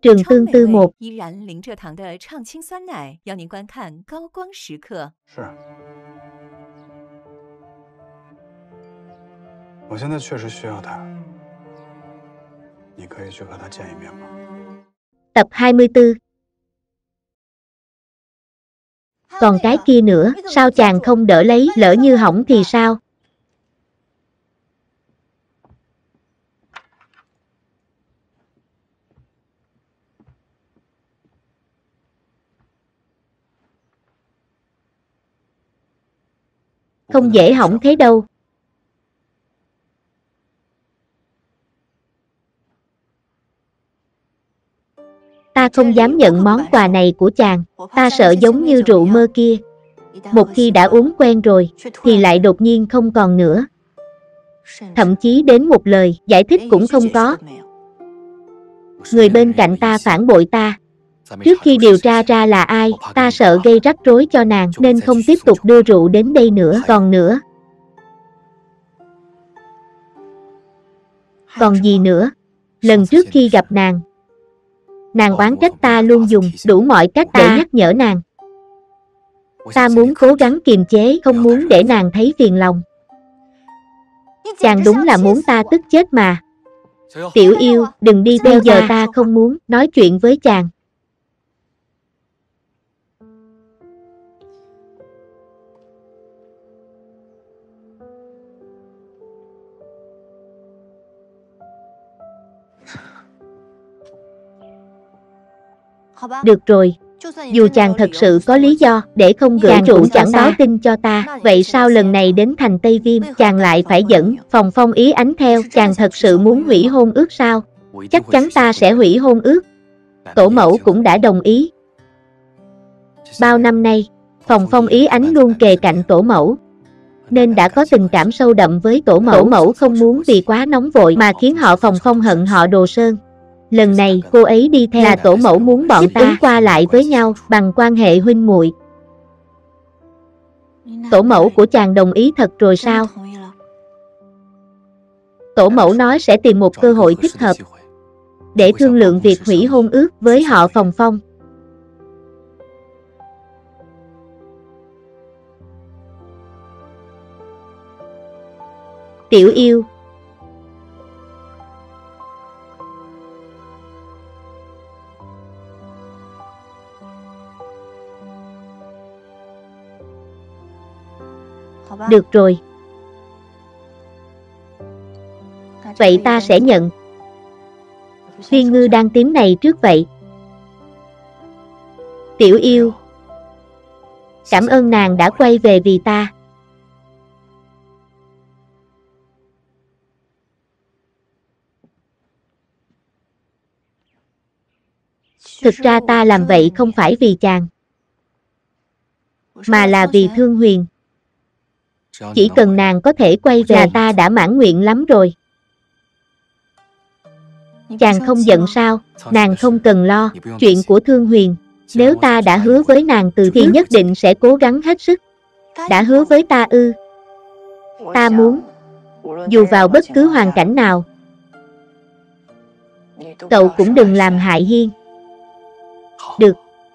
Trường Tương Tư 1. 依然零蔗糖的畅清酸奶，邀您观看高光时刻。 是，我现在确实需要他，你可以去和他见一面吗？ Tập 24. Còn cái kia nữa, sao chàng không đỡ lấy, lỡ như hỏng thì sao? Không dễ hỏng thế đâu. Ta không dám nhận món quà này của chàng, ta sợ giống như rượu mơ kia. Một khi đã uống quen rồi, thì lại đột nhiên không còn nữa. Thậm chí đến một lời giải thích cũng không có. Người bên cạnh ta phản bội ta. Trước khi điều tra ra là ai, ta sợ gây rắc rối cho nàng nên không tiếp tục đưa rượu đến đây nữa. Còn gì nữa? Lần trước khi gặp nàng oán trách ta luôn dùng đủ mọi cách để nhắc nhở nàng. Ta muốn cố gắng kiềm chế, không muốn để nàng thấy phiền lòng. Chàng đúng là muốn ta tức chết mà. Tiểu yêu, đừng đi theo giờ ta không muốn nói chuyện với chàng. Được rồi, dù chàng thật sự có lý do để không gửi rượu chẳng báo tin cho ta, vậy sao lần này đến thành Tây Viêm chàng lại phải dẫn Phòng Phong ý ánh theo? Chàng thật sự muốn hủy hôn ước sao? Chắc chắn ta sẽ hủy hôn ước. Tổ mẫu cũng đã đồng ý. Bao năm nay, Phòng Phong ý ánh luôn kề cạnh tổ mẫu, nên đã có tình cảm sâu đậm với tổ mẫu. Tổ mẫu không muốn vì quá nóng vội mà khiến họ Phòng Phong hận họ Đồ Sơn. Lần này cô ấy đi theo là tổ mẫu muốn bọn ta qua lại với nhau bằng quan hệ huynh muội. Tổ mẫu của chàng đồng ý thật rồi sao? Tổ mẫu nói sẽ tìm một cơ hội thích hợp để thương lượng việc hủy hôn ước với họ Phòng Phong. Tiểu yêu, được rồi. Vậy ta sẽ nhận viên ngư đang tím này trước vậy. Tiểu yêu, cảm ơn nàng đã quay về vì ta. Thực ra ta làm vậy không phải vì chàng, mà là vì Thương Huyền. Chỉ cần nàng có thể quay về là ta đã mãn nguyện lắm rồi. Chàng không giận sao? Nàng không cần lo. Chuyện của Thương Huyền, nếu ta đã hứa với nàng từ thì nhất định sẽ cố gắng hết sức. Đã hứa với ta ư? Ta muốn, dù vào bất cứ hoàn cảnh nào, cậu cũng đừng làm hại Hiên. Được.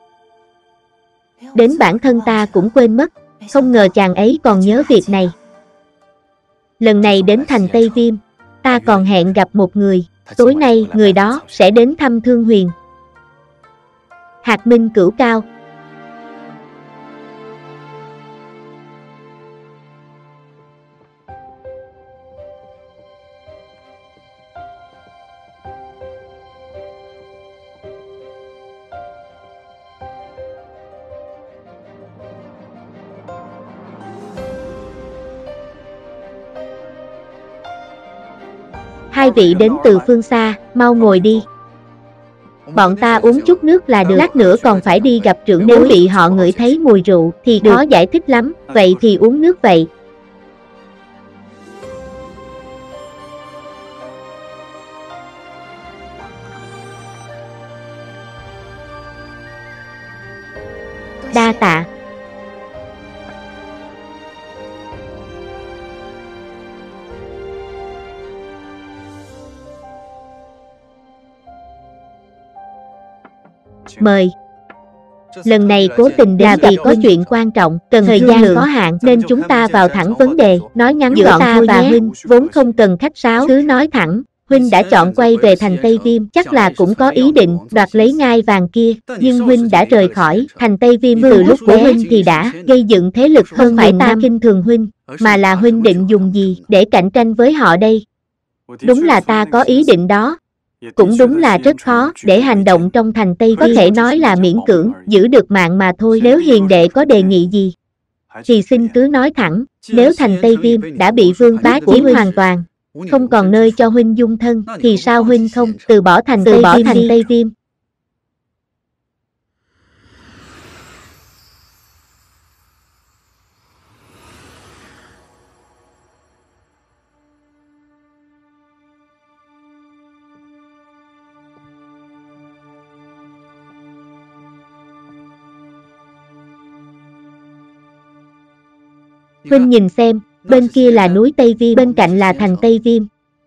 Đến bản thân ta cũng quên mất. Không ngờ chàng ấy còn nhớ việc này. Lần này đến thành Tây Viêm, ta còn hẹn gặp một người. Tối nay người đó sẽ đến thăm Thương Huyền. Hạt Minh Cửu Cao. Hai vị đến từ phương xa, mau ngồi đi. Bọn ta uống chút nước là được. Lát nữa còn phải đi gặp trưởng bối. Nếu bị họ ngửi thấy mùi rượu thì khó giải thích lắm. Vậy thì uống nước vậy. Đa tạ. Mời. Lần này cố tình đến vì có chuyện quan trọng, cần thời gian có hạn nên chúng ta vào thẳng vấn đề, nói ngắn gọn ta và Huynh, vốn không cần khách sáo, cứ nói thẳng. Huynh đã chọn quay về thành Tây Viêm, chắc là cũng có ý định đoạt lấy ngai vàng kia, nhưng Huynh đã rời khỏi thành Tây Viêm từ lúc của Huynh thì đã gây dựng thế lực, không phải ta khinh thường Huynh, mà là Huynh định dùng gì để cạnh tranh với họ đây? Đúng là ta có ý định đó. Cũng đúng là rất khó để hành động trong thành Tây Viêm, có thể nói là miễn cưỡng, giữ được mạng mà thôi. Nếu hiền đệ có đề nghị gì, thì xin cứ nói thẳng, nếu thành Tây Viêm đã bị Vương Bá chiếm hoàn toàn, không còn nơi cho Huynh dung thân, thì sao Huynh không từ bỏ thành Tây Viêm? Huynh nhìn xem, bên kia là núi Tây Viêm, bên cạnh là thành Tây Viêm.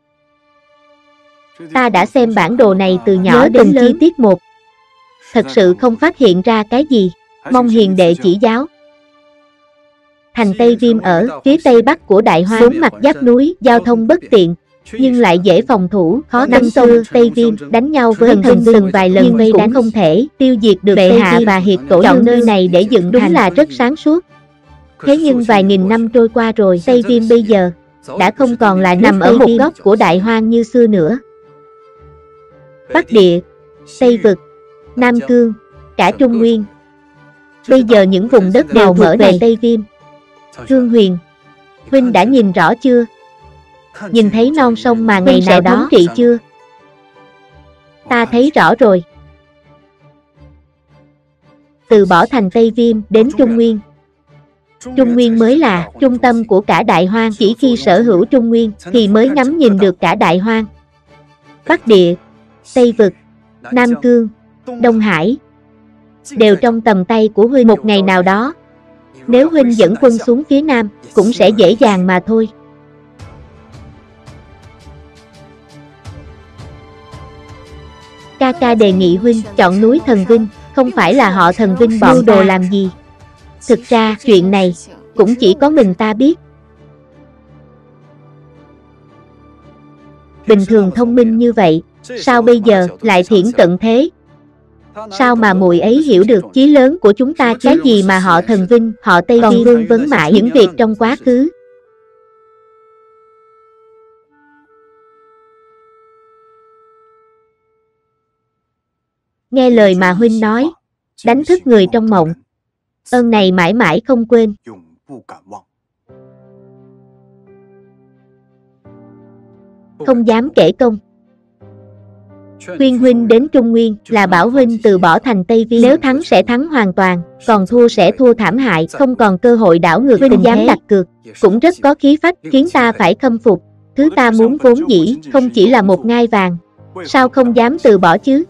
Ta đã xem bản đồ này từ nhỏ đến chi tiết một. Thật sự không phát hiện ra cái gì, mong hiền đệ chỉ giáo. Thành Tây Viêm ở phía tây bắc của Đại Hoang, bốn mặt giáp núi, giao thông bất tiện, nhưng lại dễ phòng thủ, khó năm xưa Tây Viêm đánh nhau với thần từng vài lần vây đánh không thể tiêu diệt được bệ hạ và hiệp tổ, chọn nơi này để dựng đúng là rất sáng suốt. Thế nhưng vài nghìn năm trôi qua rồi, Tây Viêm bây giờ đã không còn là nằm ở một góc của Đại Hoang như xưa nữa. Bắc Địa, Tây Vực, Nam Cương, cả Trung Nguyên, bây giờ những vùng đất đều mở về Tây Viêm. Thương Huyền, Huynh đã nhìn rõ chưa? Nhìn thấy non sông mà ngày nào thống trị chưa? Ta thấy rõ rồi. Từ bỏ thành Tây Viêm đến Trung Nguyên. Trung Nguyên mới là trung tâm của cả Đại Hoang, chỉ khi sở hữu Trung Nguyên thì mới ngắm nhìn được cả Đại Hoang. Bắc Địa, Tây Vực, Nam Cương, Đông Hải đều trong tầm tay của Huynh. Một ngày nào đó, nếu Huynh dẫn quân xuống phía Nam, cũng sẽ dễ dàng mà thôi. Ca ca đề nghị Huynh chọn núi Thần Vinh, không phải là họ Thần Vinh bọn đồ làm gì. Thực ra, chuyện này cũng chỉ có mình ta biết. Bình thường thông minh như vậy, sao bây giờ lại thiển cận thế? Sao mà muội ấy hiểu được chí lớn của chúng ta? Cái gì mà họ Thần Vinh, họ Tây Viêm vương vấn mãi những việc trong quá khứ. Nghe lời mà Huynh nói, đánh thức người trong mộng. Ơn này mãi mãi không quên. Không dám kể công. Khuyên Huynh đến Trung Nguyên là bảo Huynh từ bỏ thành Tây Viêm. Nếu thắng sẽ thắng hoàn toàn, còn thua sẽ thua thảm hại, không còn cơ hội đảo ngược. Huynh dám đặt cược, cũng rất có khí phách, khiến ta phải khâm phục. Thứ ta muốn vốn dĩ không chỉ là một ngai vàng. Sao không dám từ bỏ chứ?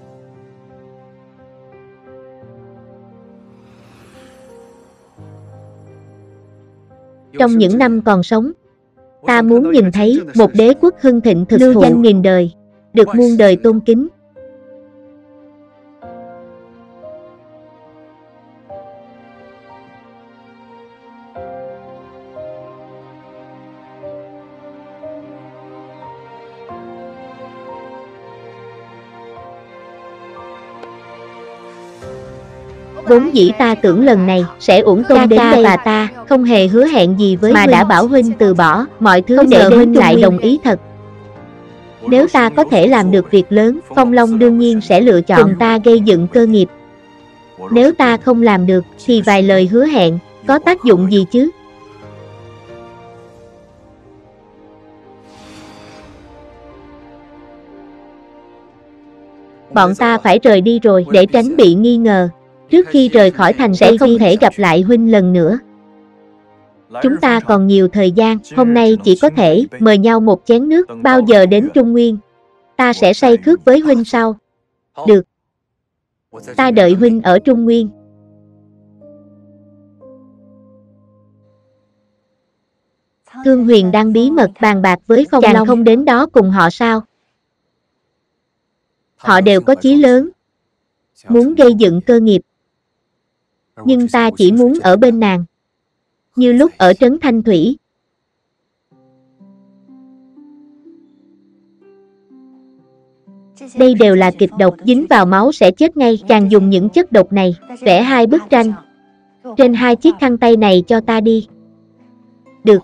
Trong những năm còn sống, ta muốn nhìn thấy một đế quốc hưng thịnh thực thụ, lưu danh nghìn đời, được muôn đời tôn kính. Vốn dĩ ta tưởng lần này sẽ uổng công đến đây, và ta không hề hứa hẹn gì với mà Huynh, đã bảo Huynh từ bỏ mọi thứ để Huynh lại đồng ý thật. Nếu ta có thể làm được việc lớn, Phong Long đương nhiên sẽ lựa chọn cùng ta gây dựng cơ nghiệp. Nếu ta không làm được, thì vài lời hứa hẹn có tác dụng gì chứ? Bọn ta phải rời đi rồi để tránh bị nghi ngờ. Trước khi rời khỏi thành sẽ không thể gặp lại Huynh lần nữa. Chúng ta còn nhiều thời gian, hôm nay chỉ có thể mời nhau một chén nước. Bao giờ đến Trung Nguyên, ta sẽ say khước với Huynh sau. Được. Ta đợi Huynh ở Trung Nguyên. Thương Huyền đang bí mật bàn bạc với Phong Long. Chàng không đến đó cùng họ sao? Họ đều có chí lớn. muốn gây dựng cơ nghiệp. Nhưng ta chỉ muốn ở bên nàng, như lúc ở trấn Thanh Thủy. Đây đều là kịch độc, dính vào máu sẽ chết ngay. Chàng dùng những chất độc này, vẽ 2 bức tranh. Trên 2 chiếc khăn tay này cho ta đi. Được.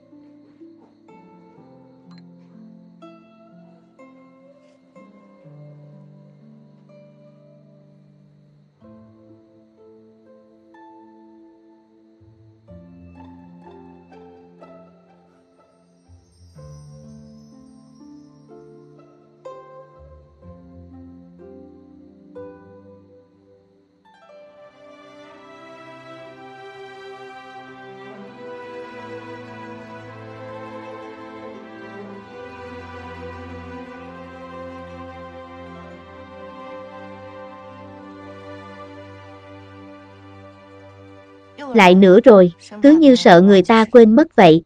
Lại nữa rồi, cứ như sợ người ta quên mất vậy.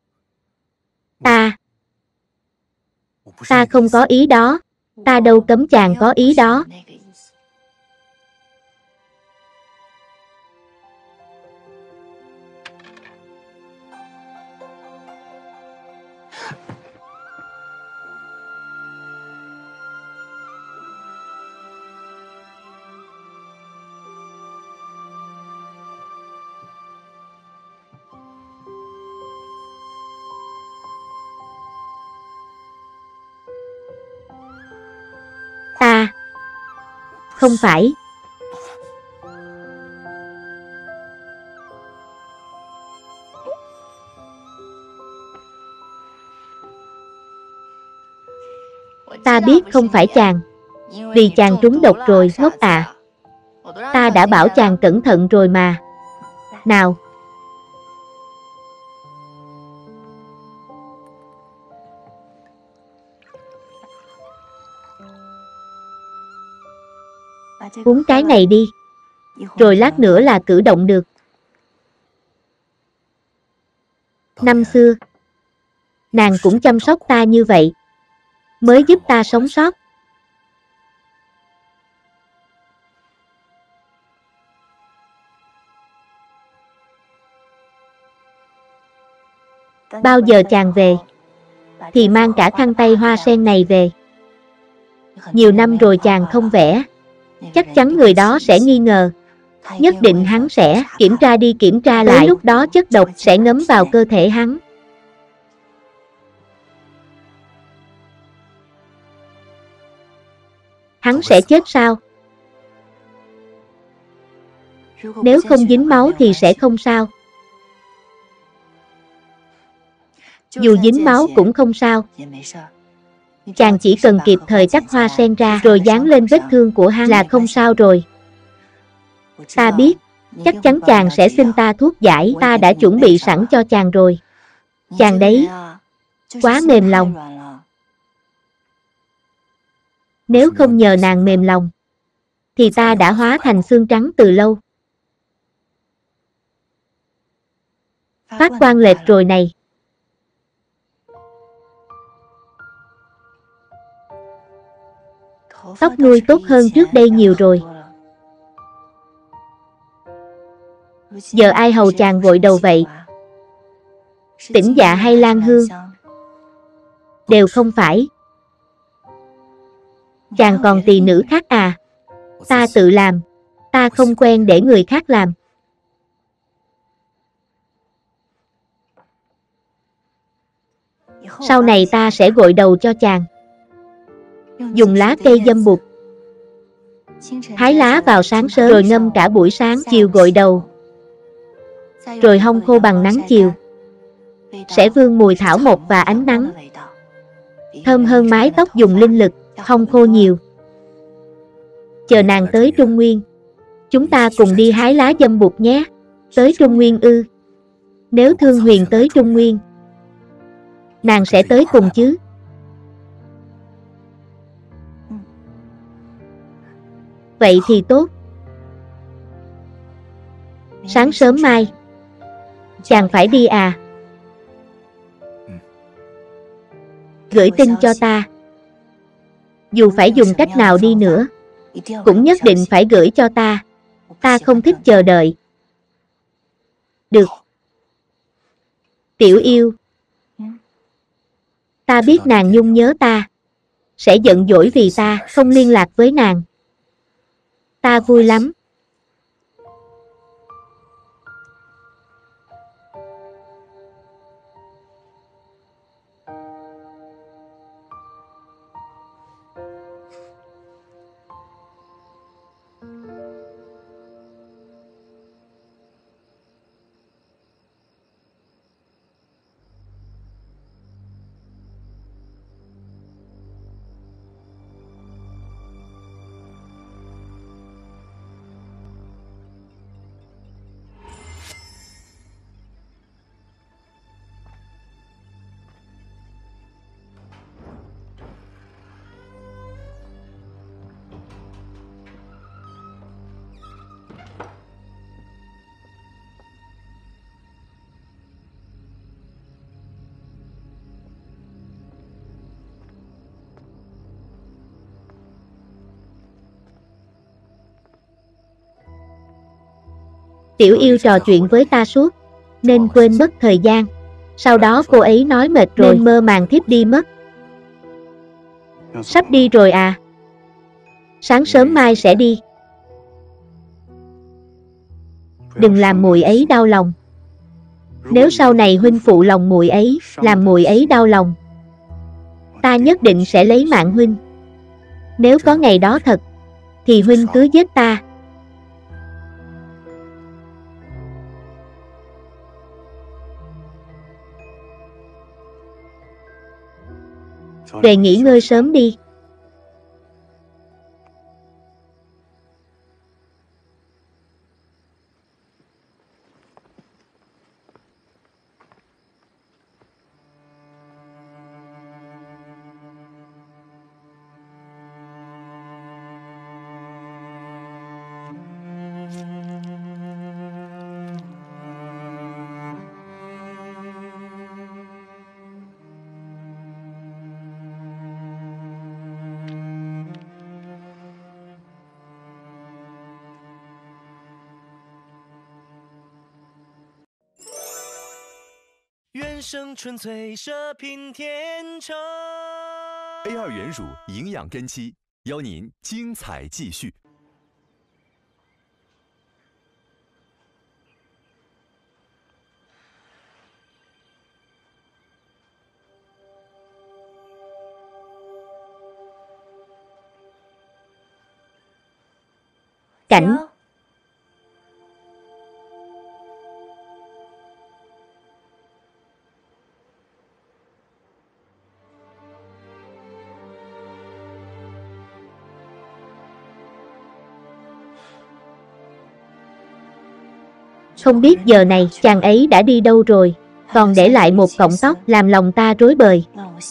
Ta không có ý đó. Ta đâu cấm chàng có ý đó. Ta không phải. Ta biết không phải chàng. Vì chàng trúng độc rồi, ngốc à. Ta đã bảo chàng cẩn thận rồi mà. Nào. Uống cái này đi. Rồi lát nữa là cử động được. Năm xưa, nàng cũng chăm sóc ta như vậy, mới giúp ta sống sót. Bao giờ chàng về, thì mang cả khăn tay hoa sen này về. Nhiều năm rồi chàng không vẽ, chắc chắn người đó sẽ nghi ngờ. Nhất định hắn sẽ kiểm tra đi kiểm tra lại, lúc đó chất độc sẽ ngấm vào cơ thể hắn. Hắn sẽ chết sao? Nếu không dính máu thì sẽ không sao. Dù dính máu cũng không sao. Chàng chỉ cần kịp thời cắt hoa sen ra rồi dán lên vết thương của hắn là không sao rồi. Ta biết, chắc chắn chàng sẽ xin ta thuốc giải, ta đã chuẩn bị sẵn cho chàng rồi. Chàng đấy, quá mềm lòng. Nếu không nhờ nàng mềm lòng, thì ta đã hóa thành xương trắng từ lâu. Phát quan lệch rồi này. Tóc nuôi tốt hơn trước đây nhiều rồi. Giờ ai hầu chàng gội đầu vậy? Tĩnh Dạ hay Lan Hương? Đều không phải. Chàng còn tỳ nữ khác à? Ta tự làm. Ta không quen để người khác làm. Sau này ta sẽ gội đầu cho chàng. Dùng lá cây dâm bụt. Hái lá vào sáng sớm rồi ngâm cả buổi sáng, chiều gội đầu. Rồi hong khô bằng nắng chiều. Sẽ vương mùi thảo mộc và ánh nắng. Thơm hơn mái tóc dùng linh lực, hong khô nhiều. Chờ nàng tới Trung Nguyên, chúng ta cùng đi hái lá dâm bụt nhé. Tới Trung Nguyên ư? Nếu Thương Huyền tới Trung Nguyên, nàng sẽ tới cùng chứ? Vậy thì tốt. Sáng sớm mai, chàng phải đi à? Gửi tin cho ta. Dù phải dùng cách nào đi nữa, cũng nhất định phải gửi cho ta. Ta không thích chờ đợi. Được. Tiểu yêu. Ta biết nàng nhung nhớ ta. Sẽ giận dỗi vì ta không liên lạc với nàng. Ta vui lắm. Tiểu yêu trò chuyện với ta suốt, nên quên mất thời gian. Sau đó cô ấy nói mệt rồi nên mơ màng thiếp đi mất. Sắp đi rồi à? Sáng sớm mai sẽ đi. Đừng làm muội ấy đau lòng. Nếu sau này huynh phụ lòng muội ấy, làm muội ấy đau lòng, ta nhất định sẽ lấy mạng huynh. Nếu có ngày đó thật, thì huynh cứ giết ta. Về nghỉ ngơi sớm đi. A2 元乳营养根基，邀您精彩继续。 Cảnh. Không biết giờ này chàng ấy đã đi đâu rồi, còn để lại một cọng tóc làm lòng ta rối bời.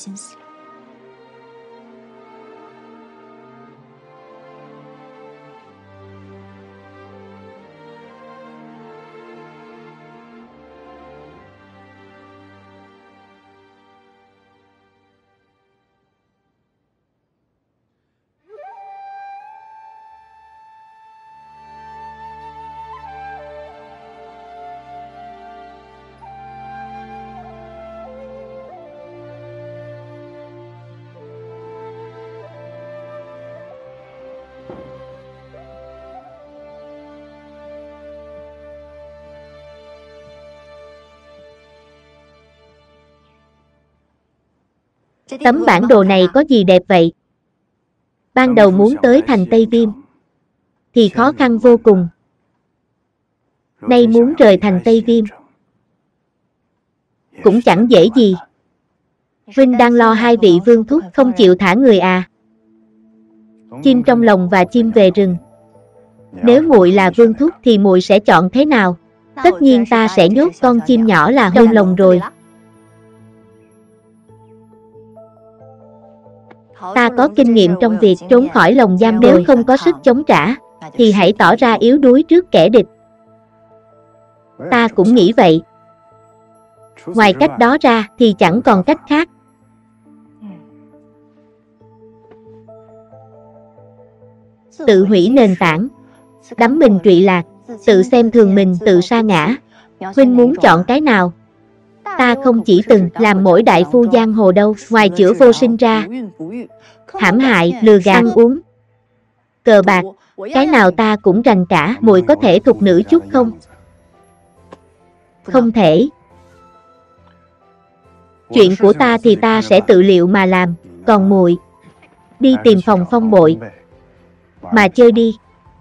Tấm bản đồ này có gì đẹp vậy? Ban đầu muốn tới thành Tây Viêm thì khó khăn vô cùng. Nay muốn rời thành Tây Viêm cũng chẳng dễ gì. Vinh đang lo hai vị vương thúc không chịu thả người à? Chim trong lồng và chim về rừng. Nếu muội là vương thúc thì muội sẽ chọn thế nào? Tất nhiên ta sẽ nhốt con chim nhỏ là trong lồng rồi. Ta có kinh nghiệm trong việc trốn khỏi lồng giam. Nếu không có sức chống trả, thì hãy tỏ ra yếu đuối trước kẻ địch. Ta cũng nghĩ vậy. Ngoài cách đó ra thì chẳng còn cách khác. tự hủy nền tảng, đắm mình trụy lạc, tự xem thường mình, tự sa ngã. Huynh muốn chọn cái nào? Ta không chỉ từng làm mỗi đại phu giang hồ đâu, ngoài chữa vô sinh ra, hãm hại, lừa gạt, ăn uống, cờ bạc, cái nào ta cũng rành cả. Muội có thể thục nữ chút không? Không thể. Chuyện của ta thì ta sẽ tự liệu mà làm, còn muội, đi tìm phòng Phong Bội mà chơi đi.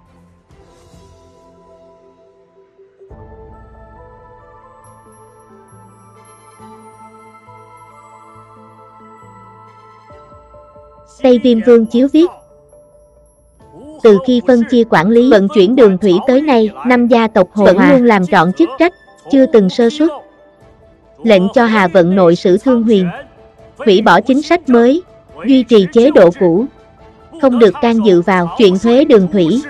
Tây Viêm Vương Chiếu viết: từ khi phân chia quản lý vận chuyển đường thủy tới nay, 5 gia tộc Hồ Hòa vẫn luôn làm trọn chức trách, chưa từng sơ suất. Lệnh cho Hà vận nội sử Thương Huyền, hủy bỏ chính sách mới, duy trì chế độ cũ, không được can dự vào chuyện thuế đường thủy.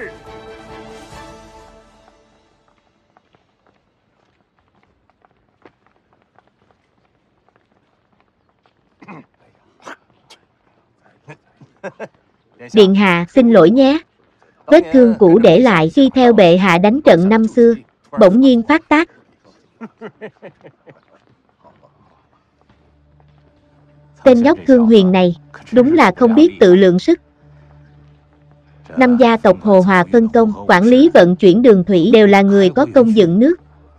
Điện hạ, xin lỗi nhé. Vết thương cũ để lại khi theo bệ hạ đánh trận năm xưa, bỗng nhiên phát tác. Tên nhóc Thương Huyền này, đúng là không biết tự lượng sức. 5 gia tộc Hồ Hòa phân công, quản lý vận chuyển đường thủy đều là người có công dựng nước.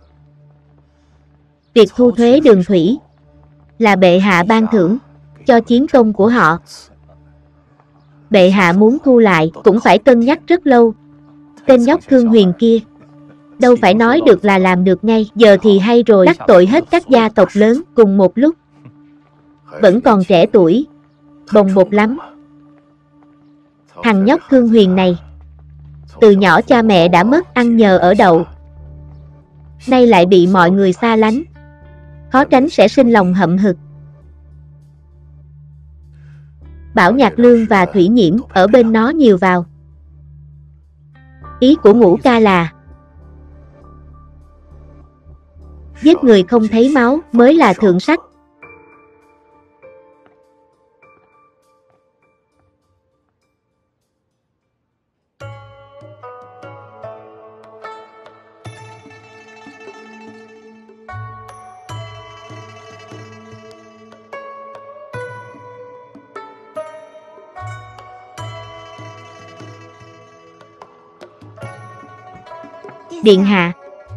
Việc thu thuế đường thủy là bệ hạ ban thưởng cho chiến công của họ. Bệ hạ muốn thu lại cũng phải cân nhắc rất lâu. Tên nhóc Thương Huyền kia đâu phải nói được là làm được ngay. Giờ thì hay rồi, đắc tội hết các gia tộc lớn cùng một lúc. Vẫn còn trẻ tuổi, bồng bột lắm. Thằng nhóc Thương Huyền này, từ nhỏ cha mẹ đã mất, ăn nhờ ở đậu, nay lại bị mọi người xa lánh, khó tránh sẽ sinh lòng hậm hực. Bảo Nhạc Lương và Thủy Nhiễm ở bên nó nhiều vào. Ý của Ngũ ca là giết người không thấy máu mới là thượng sách. Điện hạ.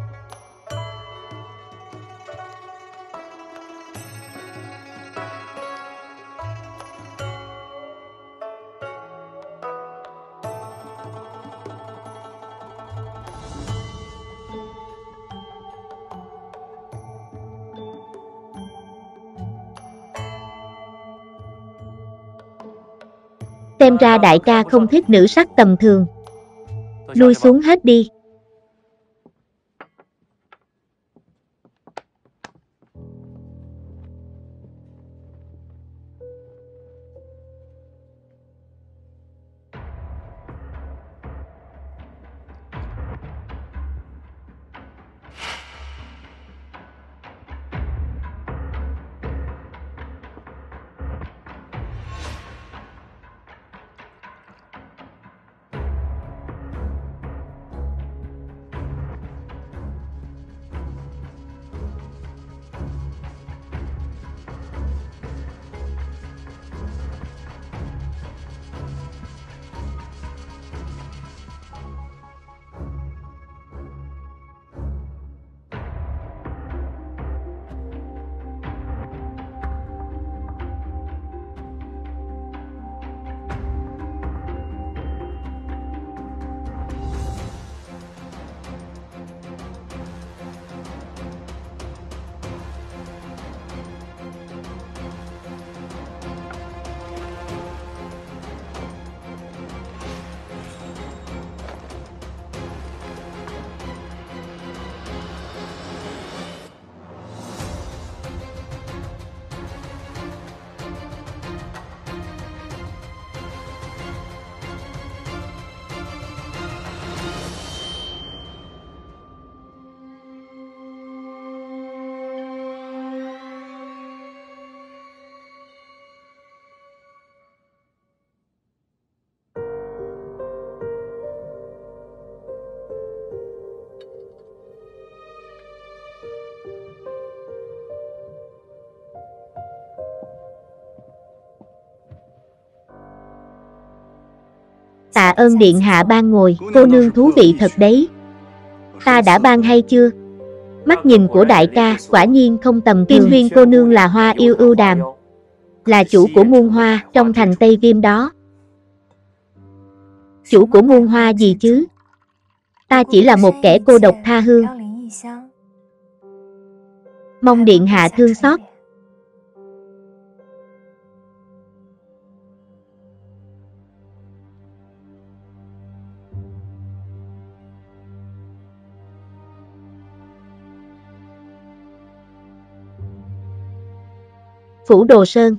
Xem ra đại ca không thích nữ sắc tầm thường. Lui xuống hết đi. Tạ ơn điện hạ ban ngồi, cô nương thú vị thật đấy. Ta đã ban hay chưa? Mắt nhìn của đại ca, quả nhiên không tầm thường. Kim Huyên cô nương là hoa yêu ưu đàm, là chủ của muôn hoa trong thành Tây Viêm đó. Chủ của muôn hoa gì chứ? Ta chỉ là một kẻ cô độc tha hương. Mong điện hạ thương xót. Phủ Đồ Sơn.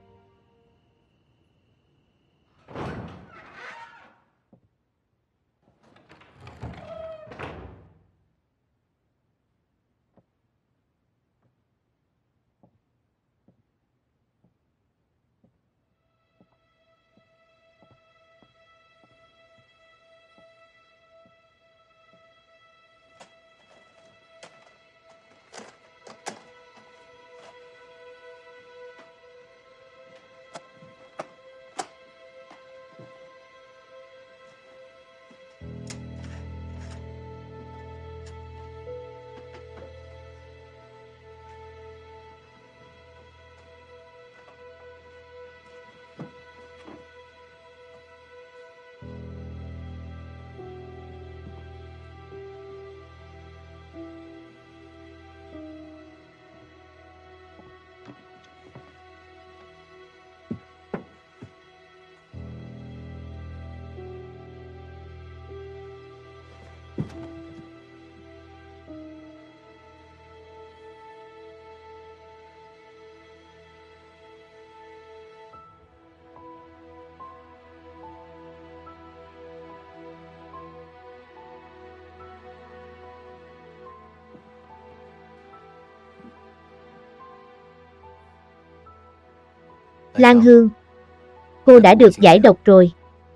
Lan Hương, cô đã được giải độc rồi.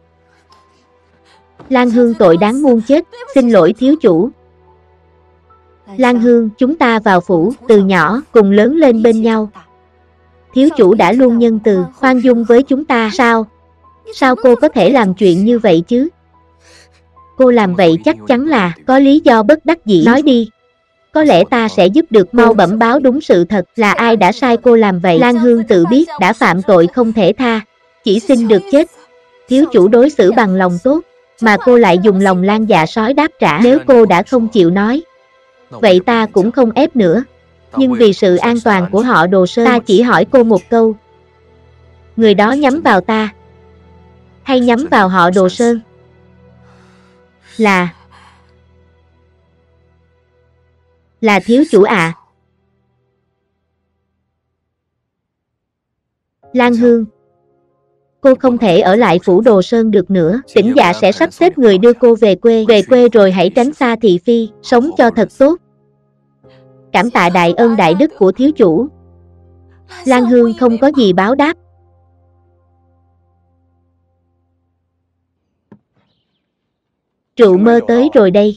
Lan Hương tội đáng muôn chết, xin lỗi thiếu chủ. Lan Hương, chúng ta vào phủ, từ nhỏ, cùng lớn lên bên nhau. Thiếu chủ đã luôn nhân từ, khoan dung với chúng ta. Sao cô có thể làm chuyện như vậy chứ? Cô làm vậy chắc chắn là có lý do bất đắc dĩ. Nói đi. Có lẽ ta sẽ giúp được, mau bẩm báo đúng sự thật, là ai đã sai cô làm vậy. Lan Hương tự biết đã phạm tội không thể tha, chỉ xin được chết. Thiếu chủ đối xử bằng lòng tốt, mà cô lại dùng lòng lan dạ sói đáp trả. Nếu cô đã không chịu nói, vậy ta cũng không ép nữa. Nhưng vì sự an toàn của họ Đồ Sơn, ta chỉ hỏi cô một câu. Người đó nhắm vào ta, hay nhắm vào họ Đồ Sơn? Là thiếu chủ ạ. Lan Hương, cô không thể ở lại phủ Đồ Sơn được nữa. Tỉnh dạ sẽ sắp xếp người đưa cô về quê. Về quê rồi hãy tránh xa thị phi, sống cho thật tốt. Cảm tạ đại ơn đại đức của thiếu chủ. Lan Hương không có gì báo đáp. Rượu mơ tới rồi đây.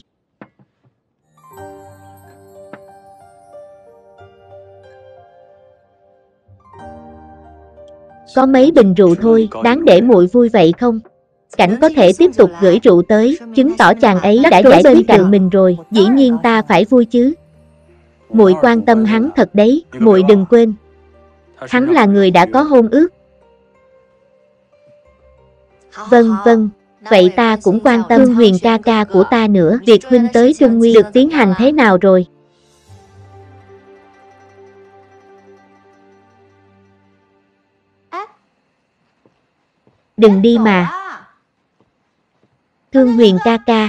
Có mấy bình rượu thôi, đáng để muội vui vậy không? Cảnh có thể tiếp tục gửi rượu tới, chứng tỏ chàng ấy đã giải quyết cạnh mình rồi. Dĩ nhiên ta phải vui chứ. Muội quan tâm hắn thật đấy, muội đừng quên. Hắn là người đã có hôn ước. Vâng, vậy ta cũng quan tâm. Thương Huyền ca ca của ta nữa. Việc huynh tới Trung Nguyên được tiến hành thế nào rồi? Đừng đi mà. Thương Huyền ca ca.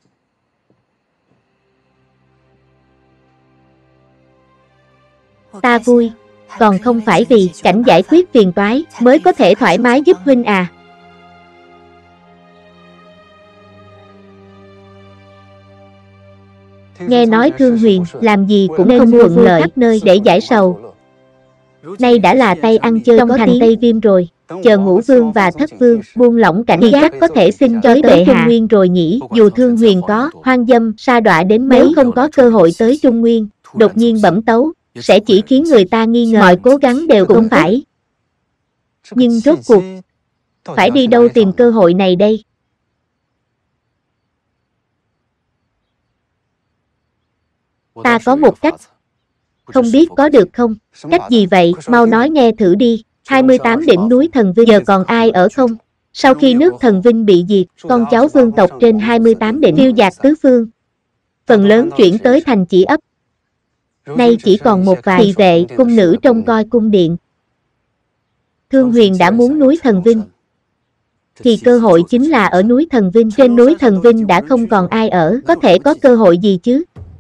Ta vui, còn không phải vì cảnh giải quyết phiền toái mới có thể thoải mái giúp huynh à. Nghe nói Thương Huyền làm gì cũng không thuận lợi khắp nơi để giải sầu. Nay đã là tay ăn chơi trong thành Tây Viêm rồi. Chờ Ngũ Vương và Thất Vương buông lỏng cảnh giác, chắc có thể xin cho tới Trung Nguyên rồi nhỉ. Dù Thương Huyền có hoang dâm sa đọa đến mấy, không có cơ hội tới Trung Nguyên, đột nhiên bẩm tấu, sẽ chỉ khiến người ta nghi ngờ. Mọi cố gắng đều cũng phải. Nhưng rốt cuộc phải đi đâu tìm cơ hội này đây? Ta có một cách, không biết có được không? Cách gì vậy? Mau nói nghe thử đi. 28 đỉnh núi Thần Vinh giờ còn ai ở không? Sau khi nước Thần Vinh bị diệt, con cháu vương tộc trên 28 đỉnh phiêu dạt tứ phương. Phần lớn chuyển tới thành Chỉ Ấp. Nay chỉ còn một vài thị vệ, cung nữ trông coi cung điện. Thương Huyền đã muốn núi Thần Vinh, thì cơ hội chính là ở núi Thần Vinh. Trên núi Thần Vinh đã không còn ai ở, có thể có cơ hội gì chứ?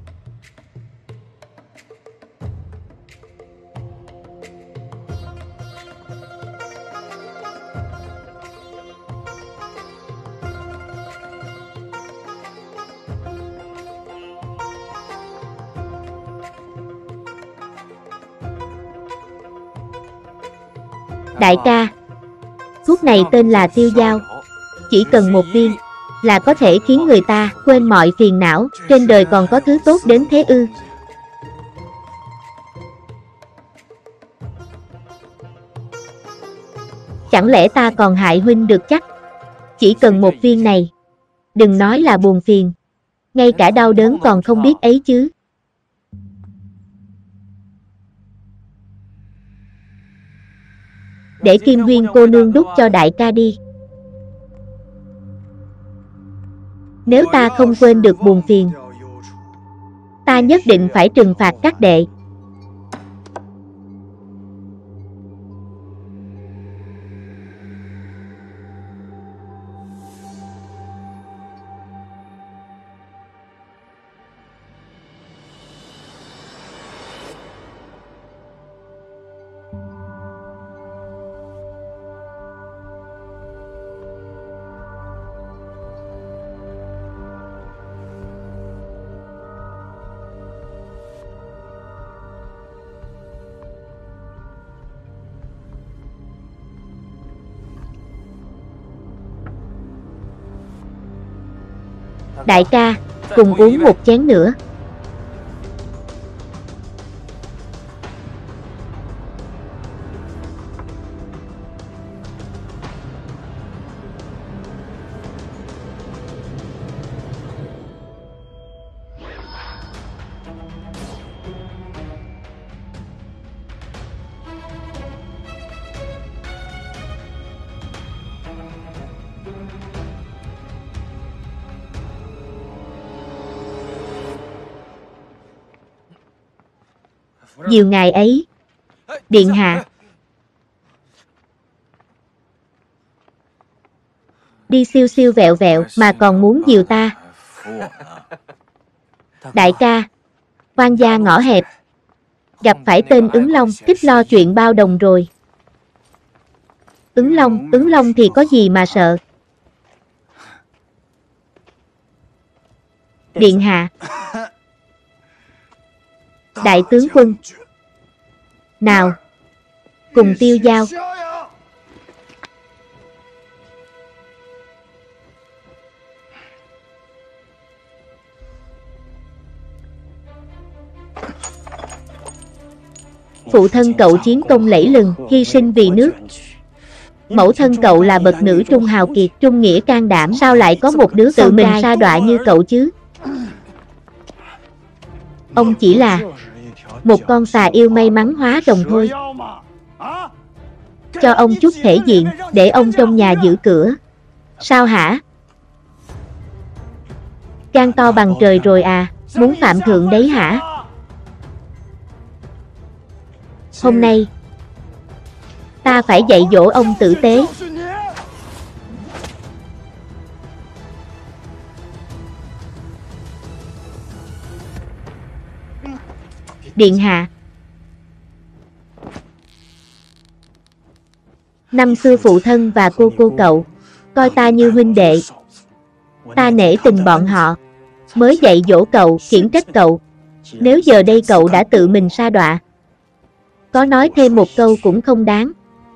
Đại ca, thuốc này tên là tiêu dao. Chỉ cần một viên là có thể khiến người ta quên mọi phiền não. Trên đời còn có thứ tốt đến thế ư? Chẳng lẽ ta còn hại huynh được chắc? Chỉ cần một viên này, đừng nói là buồn phiền, ngay cả đau đớn còn không biết ấy chứ. Để Kim Huyên cô nương đút cho đại ca đi. Nếu ta không quên được buồn phiền, ta nhất định phải trừng phạt các đệ. Đại ca, cùng uống một chén nữa. Nhiều ngày ấy, điện hạ. Đi siêu siêu vẹo vẹo mà còn muốn dìu ta. Đại ca, quan gia ngõ hẹp, gặp phải tên Ứng Long, thích lo chuyện bao đồng rồi. Ứng Long thì có gì mà sợ. Điện hạ. Đại tướng quân. Nào, cùng tiêu dao. Phụ thân cậu chiến công lẫy lừng, hy sinh vì nước. Mẫu thân cậu là bậc nữ trung hào kiệt, trung nghĩa can đảm, sao lại có một đứa tự mình sa đọa như cậu chứ? Ông chỉ là một con xà yêu may mắn hóa rồng thôi. Cho ông chút thể diện, để ông trong nhà giữ cửa. Sao hả? Gan to bằng trời rồi à, muốn phạm thượng đấy hả? Hôm nay, ta phải dạy dỗ ông tử tế. Điện hạ. Năm xưa phụ thân và cô cậu coi ta như huynh đệ. Ta nể tình bọn họ, mới dạy dỗ cậu, khiển trách cậu. Nếu giờ đây cậu đã tự mình sa đọa, có nói thêm một câu cũng không đáng.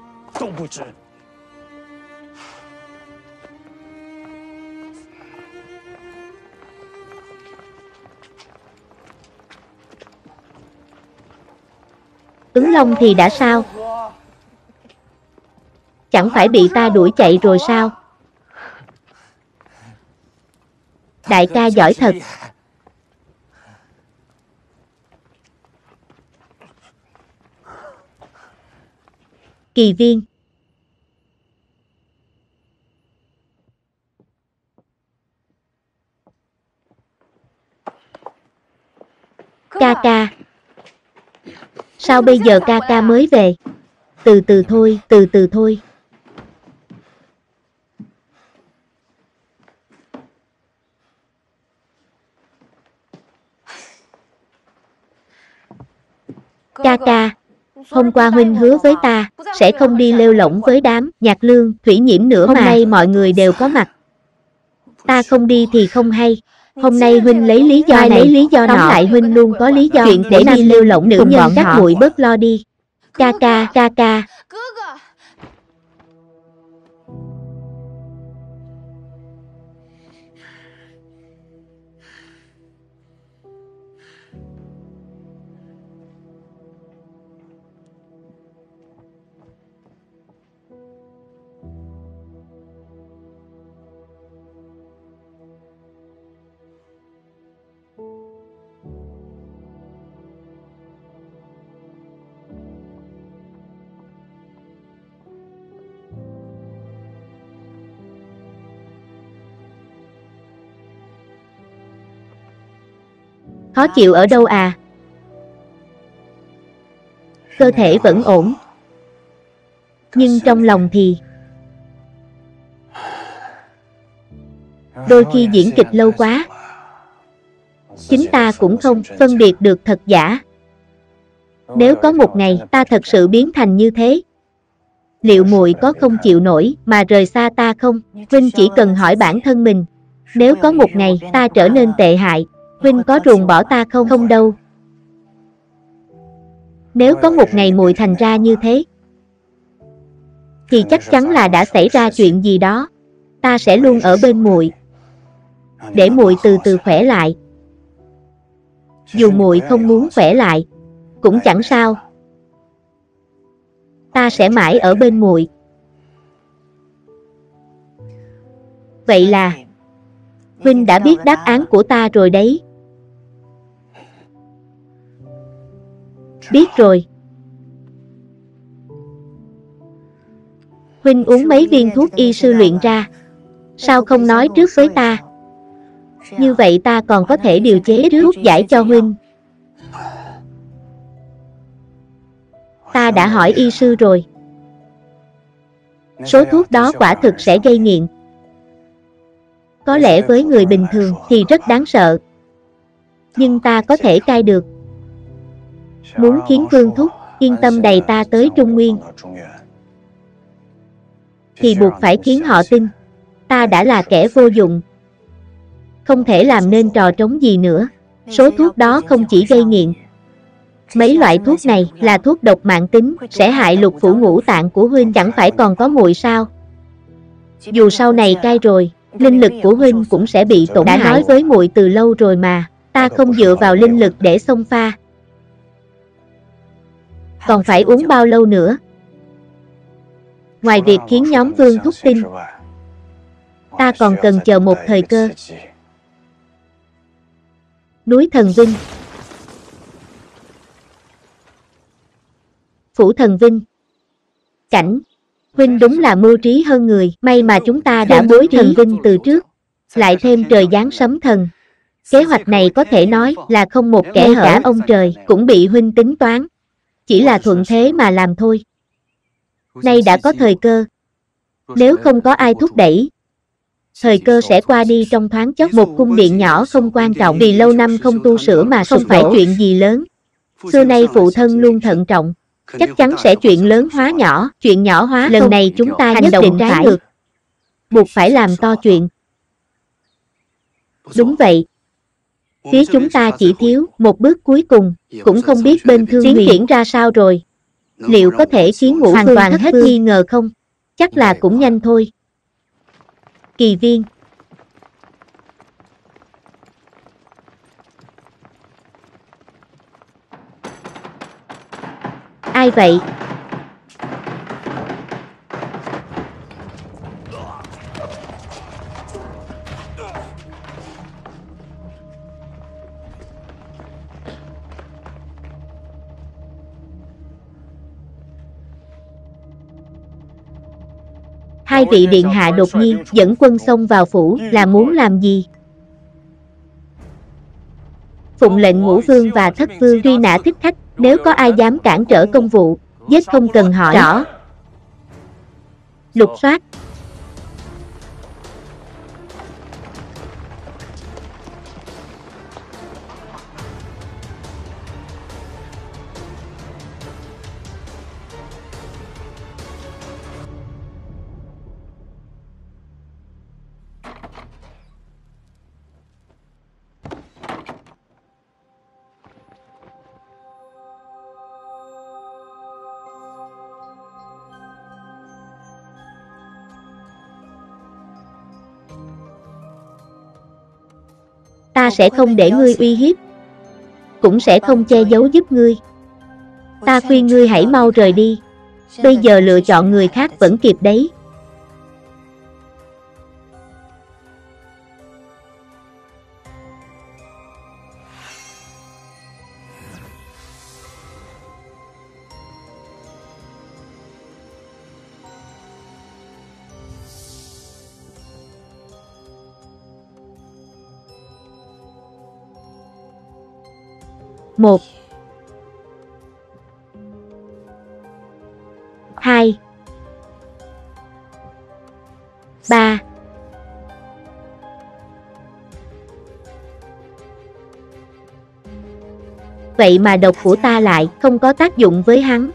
Ứng Long thì đã sao? Chẳng phải bị ta đuổi chạy rồi sao? Đại ca giỏi thật. Kỳ viên. Ca ca. Sao bây giờ ca ca mới về? Từ từ thôi, từ từ thôi. Ca ca, hôm qua huynh hứa với ta, sẽ không đi lêu lỏng với đám Nhạc Lương, Thủy Nhiễm nữa mà. Hôm nay mọi người đều có mặt. Ta không đi thì không hay. Hôm nay huynh lấy lý do này, lấy lý do nọ. Tóm lại huynh luôn có lý do chuyện để đi lêu lỏng nữ nhân, các muội bớt lo đi. Ca ca, ca ca. Khó chịu ở đâu à? Cơ thể vẫn ổn. Nhưng trong lòng thì... Đôi khi diễn kịch lâu quá. Chính ta cũng không phân biệt được thật giả. Nếu có một ngày ta thật sự biến thành như thế, liệu muội có không chịu nổi mà rời xa ta không? Huynh chỉ cần hỏi bản thân mình. Nếu có một ngày ta trở nên tệ hại, huynh có ruồng bỏ ta không? Không đâu. Nếu có một ngày muội thành ra như thế, thì chắc chắn là đã xảy ra chuyện gì đó. Ta sẽ luôn ở bên muội, để muội từ từ khỏe lại. Dù muội không muốn khỏe lại, cũng chẳng sao. Ta sẽ mãi ở bên muội. Vậy là huynh đã biết đáp án của ta rồi đấy. Biết rồi. Huynh uống mấy viên thuốc y sư luyện ra. Sao không nói trước với ta? Như vậy ta còn có thể điều chế thuốc giải cho huynh. Ta đã hỏi y sư rồi. Số thuốc đó quả thực sẽ gây nghiện. Có lẽ với người bình thường thì rất đáng sợ. Nhưng ta có thể cai được. Muốn khiến Vương Thúc yên tâm đầy ta tới Trung Nguyên, thì buộc phải khiến họ tin ta đã là kẻ vô dụng, không thể làm nên trò trống gì nữa. Số thuốc đó không chỉ gây nghiện. Mấy loại thuốc này là thuốc độc mãn tính, sẽ hại lục phủ ngũ tạng của huynh. Chẳng phải còn có muội sao? Dù sau này cai rồi, linh lực của huynh cũng sẽ bị tổn hại. Đã nói với muội từ lâu rồi mà, ta không dựa vào linh lực để xông pha. Còn phải uống bao lâu nữa? Ngoài việc khiến nhóm Vương Thúc tin, ta còn cần chờ một thời cơ. Núi Thần Vinh. Phủ Thần Vinh. Cảnh, huynh đúng là mưu trí hơn người. May mà chúng ta đã bố trí Thần Vinh từ trước, lại thêm trời giáng sấm thần. Kế hoạch này có thể nói là không một kẻ hở. Cả ông trời cũng bị huynh tính toán. Chỉ là thuận thế mà làm thôi. Nay đã có thời cơ. Nếu không có ai thúc đẩy, thời cơ sẽ qua đi trong thoáng chốc. Một cung điện nhỏ không quan trọng, vì lâu năm không tu sửa mà không phải chuyện gì lớn. Xưa nay phụ thân luôn thận trọng, chắc chắn sẽ chuyện lớn hóa nhỏ, chuyện nhỏ hóa. Lần này chúng ta nhất định trái ngược, buộc phải làm to chuyện. Đúng vậy. Phía chúng ta chỉ thiếu một bước cuối cùng, cũng không biết bên Thương Huyền tiến triển ra sao rồi. Liệu có thể khiến Ngũ Phương hoàn toàn hết nghi ngờ không? Chắc là cũng nhanh thôi. Kỳ viên. Ai vậy? Hai vị điện hạ đột nhiên dẫn quân xông vào phủ là muốn làm gì? Phụng lệnh Ngũ Vương và Thất Vương truy nã thích khách, nếu có ai dám cản trở công vụ, giết không cần hỏi rõ. Lục soát. Ta sẽ không để ngươi uy hiếp, cũng sẽ không che giấu giúp ngươi. Ta khuyên ngươi hãy mau rời đi, bây giờ lựa chọn người khác vẫn kịp đấy. Một, 2, 3. Vậy mà độc của ta lại không có tác dụng với hắn.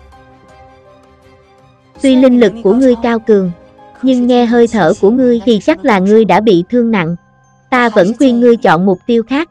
Tuy linh lực của ngươi cao cường, nhưng nghe hơi thở của ngươi thì chắc là ngươi đã bị thương nặng. Ta vẫn khuyên ngươi chọn mục tiêu khác.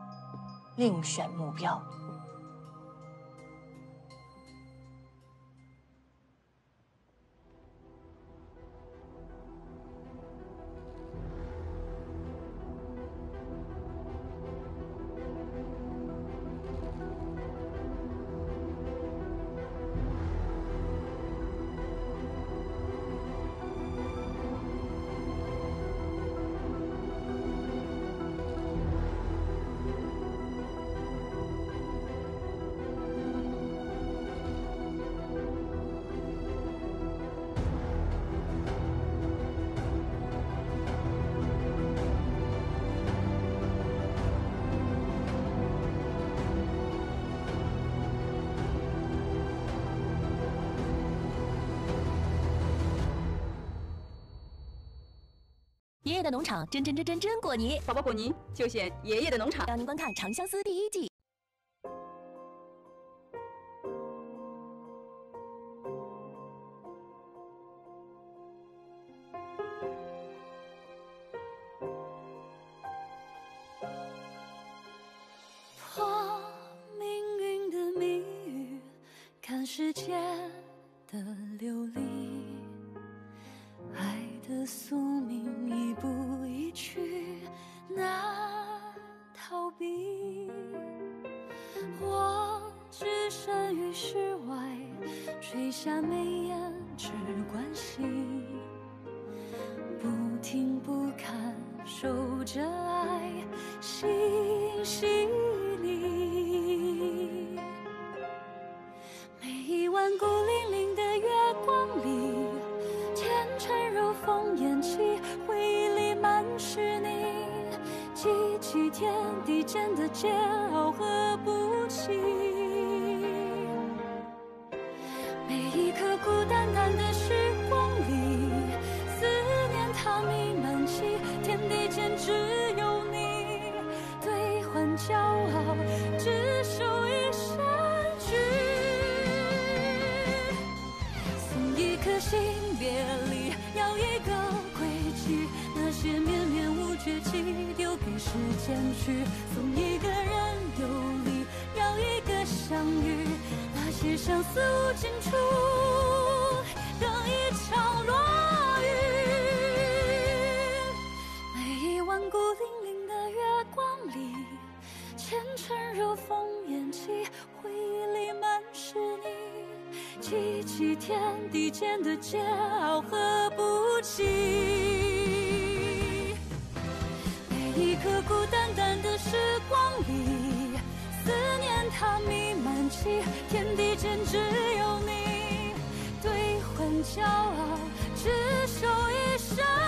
爷爷的农场真果泥， 宝宝果泥就选爷爷的农场。 让您观看《长相思》第1季。 破命运的谜语，看世界的流离。爱的宿命一步一趋，难逃避。我置身于世外，垂下眉眼只关心，不听不看，守着爱，心细腻。每一晚孤零零的月光里，天沉柔风眼起，回忆里满是你，记起天地间的煎熬和不弃。每一刻孤单单的时光里，思念它弥漫起，天地间只有你，兑换骄傲，只守一生句。送一颗心别离，要一个归期，那些绵绵无绝期丢给时间去。送一个人游离，要一个相遇，那些相思无尽处，等一场落雨。每一晚孤零零的月光里，前尘柔风眼起，回忆里满是你，记起天地间的煎熬和不弃。每一刻孤单单的时光里，思念它弥漫起，天地间只有你，兑换骄傲。 执手一生。